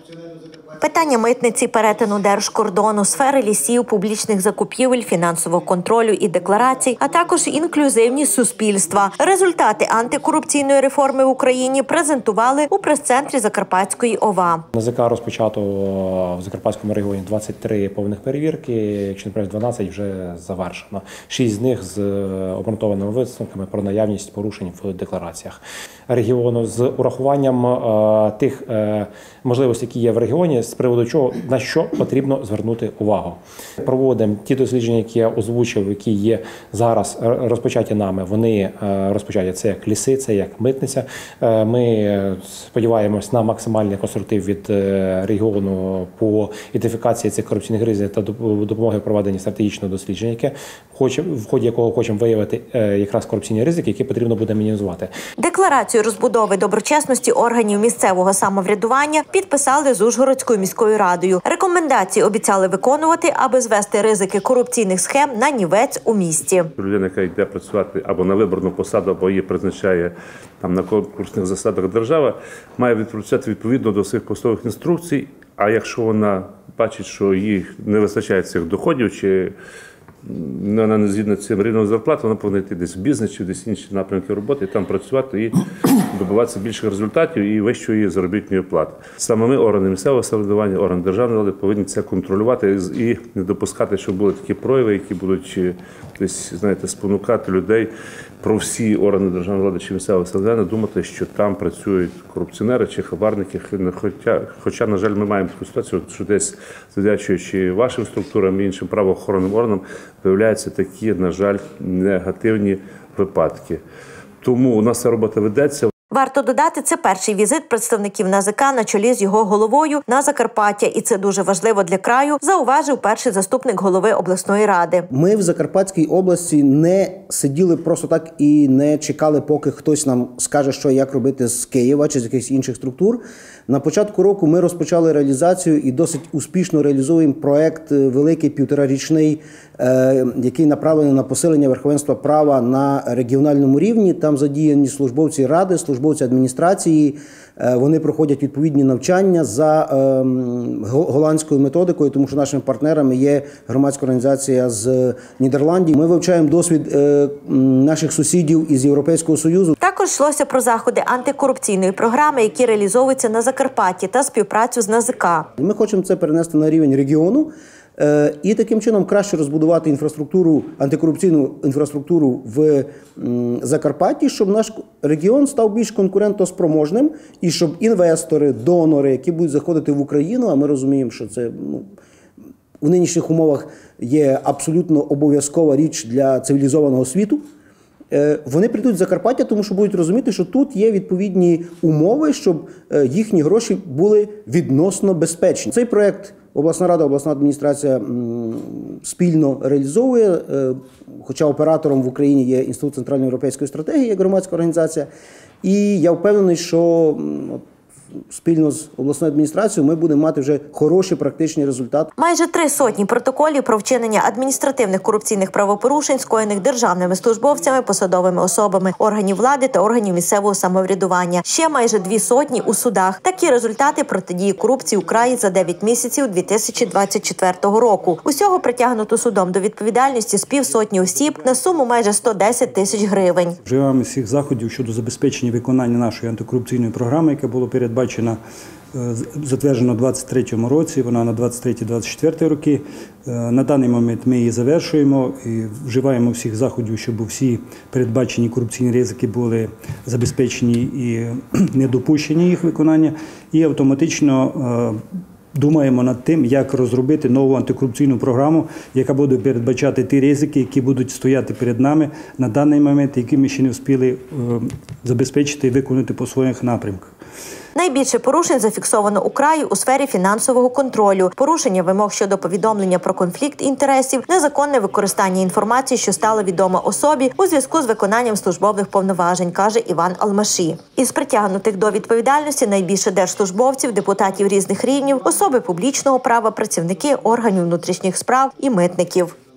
Питання митниці, перетину держкордону, сфери лісів, публічних закупівель, фінансового контролю і декларацій, а також інклюзивність суспільства. Результати антикорупційної реформи в Україні презентували у прес-центрі Закарпатської ОВА. НАЗК розпочато в Закарпатському регіоні 23 повних перевірки, якщо не помиляюсь, 12 вже завершено. 6 з них з обґрунтованими висновками про наявність порушень в деклараціях регіону з урахуванням тих можливостей, які є в регіоні, з приводу чого, на що потрібно звернути увагу. Проводимо ті дослідження, які я озвучив, які є зараз розпочаті нами. Вони розпочаті це як ліси, це як митниця. Ми сподіваємось на максимальний конструктив від регіону по ідентифікації цих корупційних ризиків та допомоги в проведенні стратегічного дослідження, в ході якого хочемо виявити якраз корупційні ризики, які потрібно буде мінімізувати. Декларацію розбудови доброчесності органів місцевого самоврядування підписали з Ужгородською міською радою. Рекомендації обіцяли виконувати, аби звести ризики корупційних схем на нівець у місті. Людина, яка йде працювати або на виборну посаду, або її призначає там на конкурсних засадах держава, має відповідати відповідно до своїх посадових інструкцій. А якщо вона бачить, що їй не вистачає цих доходів, чи вона не згідна з цим рівнем зарплати, вона повинна йти десь в бізнес чи десь інші напрямки роботи, і там працювати і добиватися більших результатів і вищої заробітної плати. Саме ми, органи місцевого самоврядування, органи державної влади, повинні це контролювати і не допускати, щоб були такі прояви, які будуть десь, знаєте, спонукати людей про всі органи державної влади чи місцевого самоврядування думати, що там працюють корупціонери чи хабарники. Хоча, на жаль, ми маємо таку ситуацію, що десь, завдячуючи вашим структурам і іншим правоохоронним органам, виявляються такі, на жаль, негативні випадки. Тому у нас ця робота ведеться. Варто додати, це перший візит представників НАЗК на чолі з його головою на Закарпаття. І це дуже важливо для краю, зауважив перший заступник голови обласної ради. Ми в Закарпатській області не сиділи просто так і не чекали, поки хтось нам скаже, що і як робити з Києва чи з якихось інших структур. На початку року ми розпочали реалізацію і досить успішно реалізуємо проект великий, півторарічний, який направлений на посилення верховенства права на регіональному рівні. Там задіяні службовці ради, службовці адміністрації. Вони проходять відповідні навчання за голландською методикою, тому що нашими партнерами є громадська організація з Нідерландів. Ми вивчаємо досвід наших сусідів із Європейського Союзу. Також йшлося про заходи антикорупційної програми, які реалізовуються на Закарпатті, та співпрацю з НАЗК. Ми хочемо це перенести на рівень регіону і таким чином краще розбудувати інфраструктуру, антикорупційну інфраструктуру в Закарпатті, щоб наш регіон став більш конкурентоспроможним і щоб інвестори, донори, які будуть заходити в Україну, а ми розуміємо, що це в нинішніх умовах є абсолютно обов'язкова річ для цивілізованого світу, вони прийдуть в Закарпаття, тому що будуть розуміти, що тут є відповідні умови, щоб їхні гроші були відносно безпечні. Цей проєкт обласна рада, обласна адміністрація спільно реалізовує, хоча оператором в Україні є Інститут центральноєвропейської стратегії, як громадська організація. І я впевнений, що спільно з обласною адміністрацією ми будемо мати вже хороші практичні результати. Майже 300 протоколів про вчинення адміністративних корупційних правопорушень, скоєних державними службовцями, посадовими особами органів влади та органів місцевого самоврядування. Ще майже 200 у судах. Такі результати протидії корупції у краї за 9 місяців 2024 року. Усього притягнуто судом до відповідальності з півсотні осіб на суму майже 110 тисяч гривень. Вживаємо всіх заходів щодо забезпечення виконання нашої антикорупційної програми, яка була передбачена, затверджена у 2023 році, вона на 2023-2024 роки. На даний момент ми її завершуємо і вживаємо всіх заходів, щоб всі передбачені корупційні ризики були забезпечені і не допущені їх виконання. І автоматично думаємо над тим, як розробити нову антикорупційну програму, яка буде передбачати ті ризики, які будуть стояти перед нами на даний момент, які ми ще не встигли забезпечити і виконати по своїх напрямках. Найбільше порушень зафіксовано у краї у сфері фінансового контролю, порушення вимог щодо повідомлення про конфлікт інтересів, незаконне використання інформації, що стало відомо особі у зв'язку з виконанням службових повноважень, каже Іван Алмаші. Із притягнутих до відповідальності найбільше держслужбовців, депутатів різних рівнів, особи публічного права, працівники органів внутрішніх справ і митників.